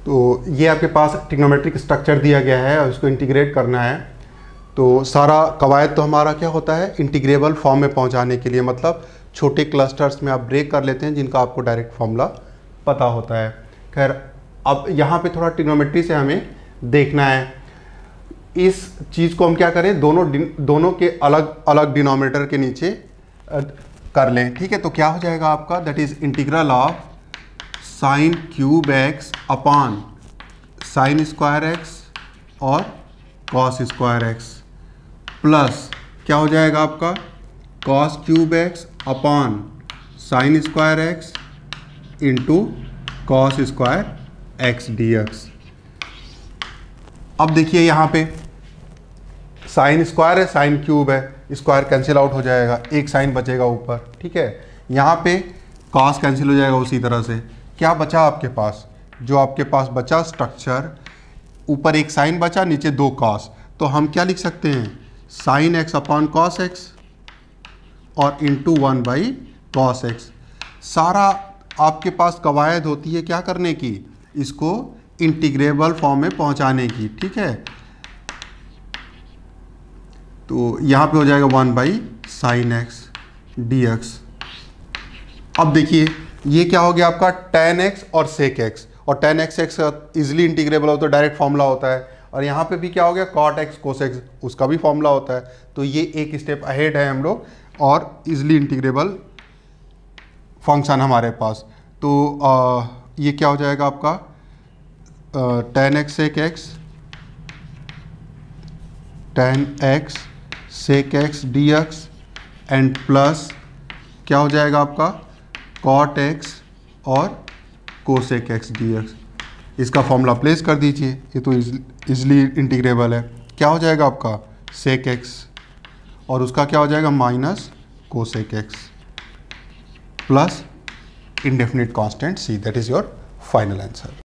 तो ये आपके पास ट्रिग्नोमेट्रिक स्ट्रक्चर दिया गया है और इसको इंटीग्रेट करना है। तो सारा कवायद तो हमारा क्या होता है, इंटीग्रेबल फॉर्म में पहुंचाने के लिए, मतलब छोटे क्लस्टर्स में आप ब्रेक कर लेते हैं जिनका आपको डायरेक्ट फॉर्मूला पता होता है। खैर अब यहाँ पे थोड़ा ट्रिग्नोमेट्री से हमें देखना है। इस चीज़ को हम क्या करें, दोनों के अलग अलग डिनोमिनेटर के नीचे कर लें। ठीक है, तो क्या हो जाएगा आपका, that is integral of sine cube x upon sine square x और कॉस स्क्वायर एक्स प्लस क्या हो जाएगा आपका, cos cube x upon sine square x into cos square x d x. अब देखिए यहाँ पे साइन स्क्वायर है, साइन क्यूब है, स्क्वायर कैंसिल आउट हो जाएगा, एक साइन बचेगा ऊपर। ठीक है, यहाँ पे कॉस कैंसिल हो जाएगा। उसी तरह से क्या बचा आपके पास, जो आपके पास बचा स्ट्रक्चर, ऊपर एक साइन बचा, नीचे दो कॉस। तो हम क्या लिख सकते हैं, sine x upon cos x और इंटू 1/cos एक्स। सारा आपके पास कवायद होती है क्या करने की, इसको इंटीग्रेबल फॉर्म में पहुंचाने की। ठीक है, तो यहाँ पे हो जाएगा 1/sin x dx। अब देखिए ये क्या हो गया आपका, tan x और sec x, और tan x इजिली इंटीग्रेबल होता है, डायरेक्ट फॉर्मूला होता है। और यहाँ पे भी क्या हो गया, cot x cos x, उसका भी फॉर्मूला होता है। तो ये एक स्टेप अहेड है हम लोग, और इजिली इंटीग्रेबल फंक्शन हमारे पास। तो ये क्या हो जाएगा आपका, tan x sec x, tan x sec x dx and plus क्या हो जाएगा आपका, cot x और cosec x dx। इसका फॉर्मूला प्लेस कर दीजिए, ये तो इजली इंटीग्रेबल है। क्या हो जाएगा आपका sec x और उसका क्या हो जाएगा minus cosec x plus indefinite constant c। That is your final answer.